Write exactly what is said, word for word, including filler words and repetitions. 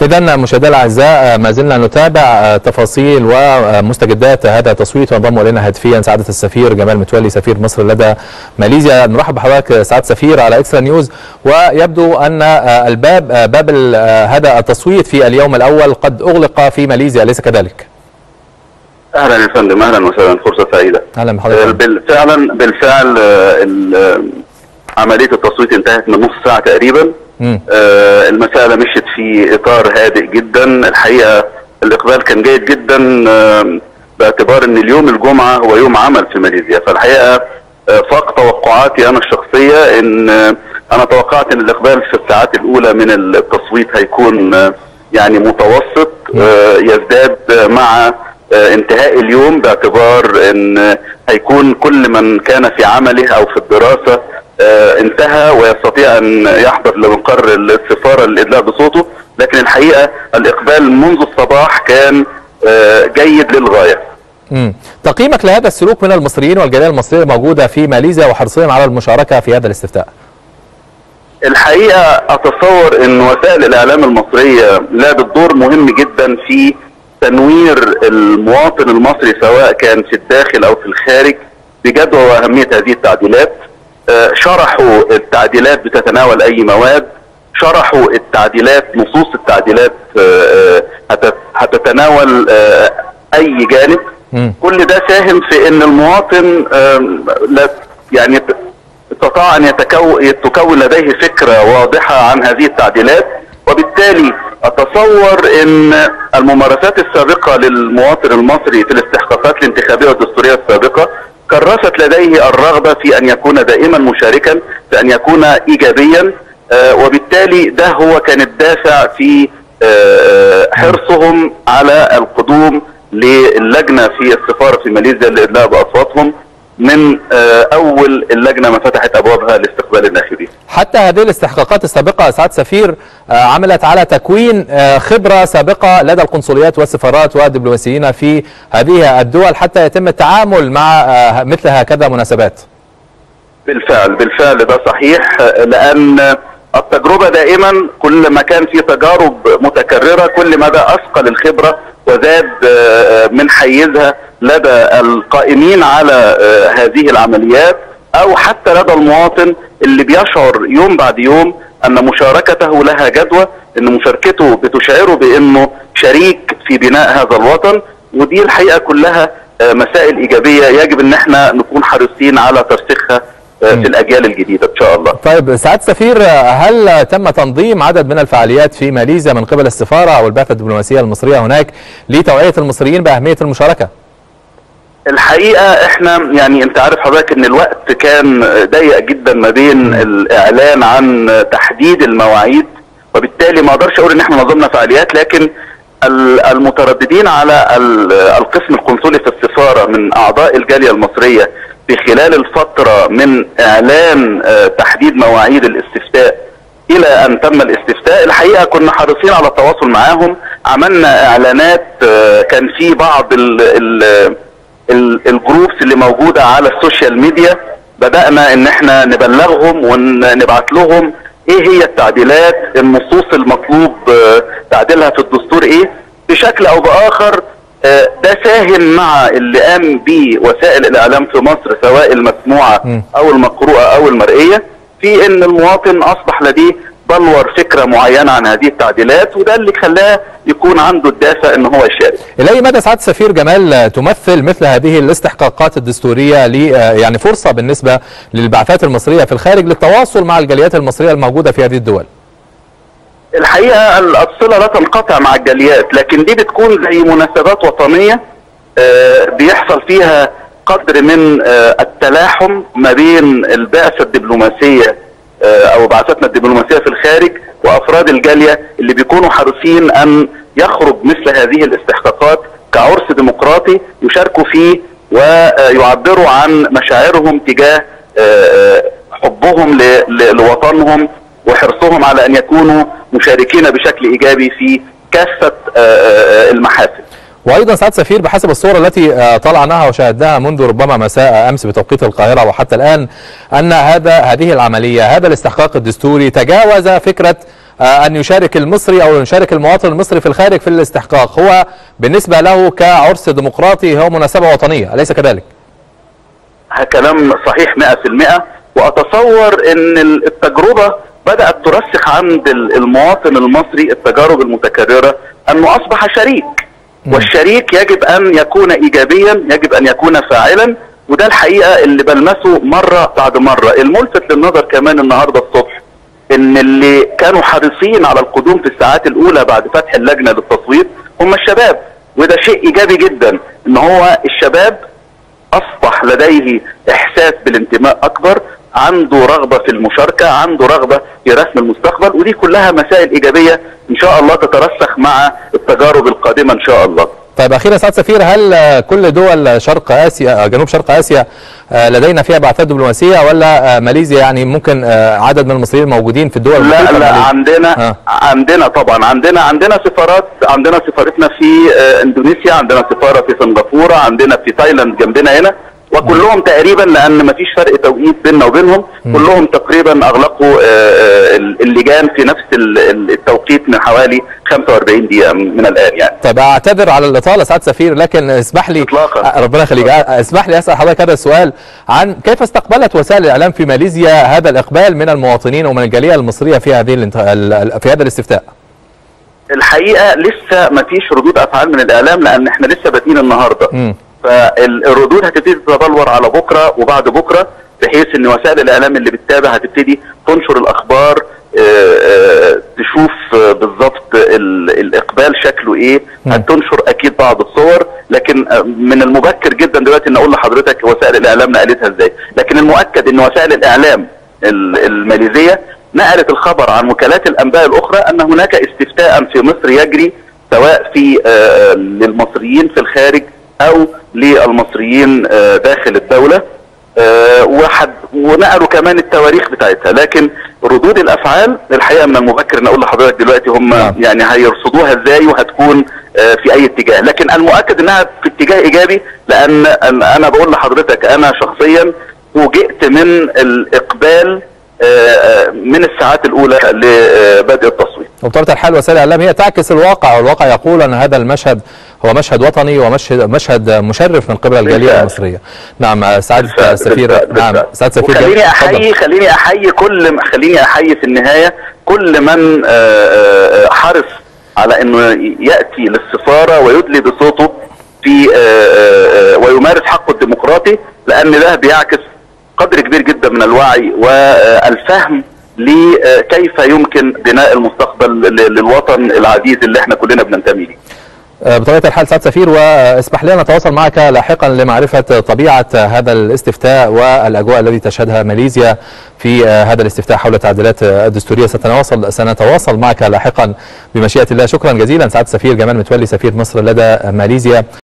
إذن مشاهدينا الأعزاء ما زلنا نتابع تفاصيل ومستجدات هذا التصويت، وانضم إلينا هاتفيا سعادة السفير جمال متولي سفير مصر لدى ماليزيا. نرحب بحضرتك سعادة السفير على إكسترا نيوز. ويبدو أن الباب باب هذا التصويت في اليوم الأول قد أغلق في ماليزيا، أليس كذلك؟ اهلا يا فندم، اهلا وسهلا، فرصه سعيده. اهلا بحضرتك. بالفعل بالفعل عمليه التصويت انتهت من نص ساعه تقريبا. مم. المساله مشت في اطار هادئ جدا. الحقيقه الاقبال كان جيد جدا باعتبار ان اليوم الجمعه هو يوم عمل في ماليزيا، فالحقيقه فاق توقعاتي انا الشخصيه. ان انا توقعت ان الاقبال في الساعات الاولى من التصويت هيكون يعني متوسط، يزداد مع انتهاء اليوم، باعتبار ان هيكون كل من كان في عمله او في الدراسة انتهى ويستطيع ان يحضر لمقر السفارة للإدلاء بصوته. لكن الحقيقة الاقبال منذ الصباح كان جيد للغاية. امم تقييمك لهذا السلوك من المصريين والجالية المصرية الموجودة في ماليزيا وحرصهم على المشاركة في هذا الاستفتاء؟ الحقيقة اتصور ان وسائل الاعلام المصرية لعبت دور مهم جدا في تنوير المواطن المصري، سواء كان في الداخل او في الخارج، بجدوى واهميه هذه التعديلات. شرحوا التعديلات بتتناول اي مواد، شرحوا التعديلات، نصوص التعديلات هتتناول اي جانب. كل ده ساهم في ان المواطن يعني استطاع ان تكون لديه فكره واضحه عن هذه التعديلات. وبالتالي اتصور ان الممارسات السابقه للمواطن المصري في الاستحقاقات الانتخابيه والدستوريه السابقه كرست لديه الرغبه في ان يكون دائما مشاركا، في ان يكون ايجابيا، وبالتالي ده هو كان الدافع في حرصهم على القدوم للجنه في السفاره في ماليزيا للادلاء باصواتهم من اول اللجنه ما فتحت ابوابها لاستقبال الناخبين. حتى هذه الاستحقاقات السابقه سعاده السفير عملت على تكوين خبره سابقه لدى القنصليات والسفارات والدبلوماسيين في هذه الدول حتى يتم التعامل مع مثل هكذا مناسبات. بالفعل بالفعل ده صحيح، لان التجربه دائما كل ما كان في تجارب متكرره كل ما ده اثقل الخبره وزاد من حيزها لدى القائمين على هذه العمليات، او حتى لدى المواطن اللي بيشعر يوم بعد يوم ان مشاركته لها جدوى، ان مشاركته بتشعره بانه شريك في بناء هذا الوطن. ودي الحقيقه كلها مسائل ايجابيه يجب ان احنا نكون حريصين على ترسيخها في الاجيال الجديده ان شاء الله. طيب سعاده السفير، هل تم تنظيم عدد من الفعاليات في ماليزيا من قبل السفاره او البعثه الدبلوماسيه المصريه هناك لتوعيه المصريين باهميه المشاركه؟ الحقيقه احنا يعني انت عارف حضرتك ان الوقت كان ضيق جدا ما بين الاعلان عن تحديد المواعيد، وبالتالي ما اقدرش اقول ان احنا نظمنا فعاليات، لكن المترددين على القسم القنصلي في السفاره من اعضاء الجاليه المصريه في خلال الفتره من اعلان تحديد مواعيد الاستفتاء الى ان تم الاستفتاء، الحقيقه كنا حريصين على التواصل معاهم. عملنا اعلانات، كان في بعض ال ال الجروبس اللي موجوده على السوشيال ميديا بدانا ان احنا نبلغهم ونبعت لهم ايه هي التعديلات، النصوص المطلوب تعديلها في الدستور ايه بشكل او باخر. ده ساهم مع اللي قام به وسائل الاعلام في مصر سواء المسموعه او المقروءه او المرئيه في ان المواطن اصبح لديه بلور فكره معينه عن هذه التعديلات، وده اللي خلاه يكون عنده الدافع ان هو يشارك. الى اي مدى سعاده السفير جمال تمثل مثل هذه الاستحقاقات الدستوريه لي يعني فرصه بالنسبه للبعثات المصريه في الخارج للتواصل مع الجاليات المصريه الموجوده في هذه الدول؟ الحقيقه الصله لا تنقطع مع الجاليات، لكن دي بتكون زي مناسبات وطنيه بيحصل فيها قدر من التلاحم ما بين البعثه الدبلوماسيه او بعثتنا الدبلوماسيه في الخارج وافراد الجاليه اللي بيكونوا حريصين ان يخرج مثل هذه الاستحقاقات كعرس ديمقراطي يشاركوا فيه ويعبروا عن مشاعرهم تجاه حبهم لوطنهم وحرصهم على ان يكونوا مشاركين بشكل ايجابي في كافه المحافل. وايضا سعاده السفير بحسب الصوره التي طلعناها وشاهدناها منذ ربما مساء امس بتوقيت القاهره وحتى الان ان هذا هذه العمليه هذا الاستحقاق الدستوري تجاوز فكره أن يشارك المصري أو يشارك المواطن المصري في الخارج في الاستحقاق، هو بالنسبة له كعرس ديمقراطي هو مناسبة وطنية، أليس كذلك؟ كلام صحيح مئة في المئة، وأتصور أن التجربة بدأت ترسخ عند المواطن المصري التجارب المتكررة أنه أصبح شريك، والشريك يجب أن يكون إيجابيا، يجب أن يكون فاعلا، وده الحقيقة اللي بلمسه مرة بعد مرة. الملفت للنظر كمان النهاردة الصبح ان اللي كانوا حريصين على القدوم في الساعات الاولى بعد فتح اللجنة للتصويت هم الشباب، وده شيء ايجابي جدا ان هو الشباب اصبح لديه احساس بالانتماء اكبر، عنده رغبة في المشاركة، عنده رغبة في رسم المستقبل، ودي كلها مسائل ايجابية ان شاء الله تترسخ مع التجارب القادمة ان شاء الله. طيب اخيرا سعادة السفير، هل كل دول شرق اسيا جنوب شرق اسيا لدينا فيها بعثات دبلوماسيه، ولا ماليزيا يعني ممكن عدد من المصريين الموجودين في الدول؟ لا لا عندنا آه. عندنا طبعا عندنا عندنا سفارات، عندنا سفارتنا في اندونيسيا، عندنا سفاره في سنغافوره، عندنا في تايلاند جنبنا هنا، وكلهم تقريبا لان مفيش فرق توقيت بيننا وبينهم، كلهم تقريبا اغلقوا اللجان في نفس التوقيت من حوالي خمسة وأربعين دقيقة من الان يعني. طيب اعتذر على الاطاله سعاده السفير، لكن اسمح لي اطلاقا ربنا يخليك، اسمح لي اسال حضرتك هذا السؤال عن كيف استقبلت وسائل الاعلام في ماليزيا هذا الاقبال من المواطنين ومن الجاليه المصريه في هذه في هذا الاستفتاء؟ الحقيقه لسه مفيش ردود افعال من الاعلام لان احنا لسه بادئين النهارده. م. فالردود هتبتدي تتبلور على بكره وبعد بكره، بحيث ان وسائل الاعلام اللي بتتابع هتبتدي تنشر الاخبار، اه اه تشوف بالظبط الاقبال شكله ايه، هتنشر اكيد بعض الصور، لكن من المبكر جدا دلوقتي ان اقول لحضرتك وسائل الاعلام نقلتها ازاي، لكن المؤكد ان وسائل الاعلام الماليزيه نقلت الخبر عن وكالات الانباء الاخرى ان هناك استفتاء في مصر يجري، سواء في اه للمصريين في الخارج او للمصريين داخل الدولة، وحد ونقلوا كمان التواريخ بتاعتها، لكن ردود الافعال الحقيقة من المبكر ان اقول لحضرتك دلوقتي هم يعني هيرصدوها ازاي وهتكون في اي اتجاه، لكن المؤكد انها في اتجاه ايجابي، لان انا بقول لحضرتك انا شخصيا فوجئت من الاقبال من الساعات الاولى لبدء التصويت. وبطبيعة الحال وسائل الاعلام هي تعكس الواقع، والواقع يقول ان هذا المشهد هو مشهد وطني ومشهد مشهد مشرف من قبل الجاليه المصريه. نعم سعاده السفير، نعم سعاده السفير، خليني احيي خليني احيي كل خليني احيي في النهايه كل من حرص على انه ياتي للسفاره ويدلي بصوته في ويمارس حقه الديمقراطي، لان ده بيعكس قدر كبير جدا من الوعي والفهم لكيف يمكن بناء المستقبل للوطن العزيز اللي احنا كلنا بننتمي ليه. بطبيعة الحال سعادة السفير، واسمح لي نتواصل معك لاحقا لمعرفة طبيعة هذا الاستفتاء والأجواء التي تشهدها ماليزيا في هذا الاستفتاء حول التعديلات الدستورية. سنتواصل سنتواصل معك لاحقا بمشيئة الله. شكرا جزيلا سعادة السفير جمال متولي سفير مصر لدى ماليزيا.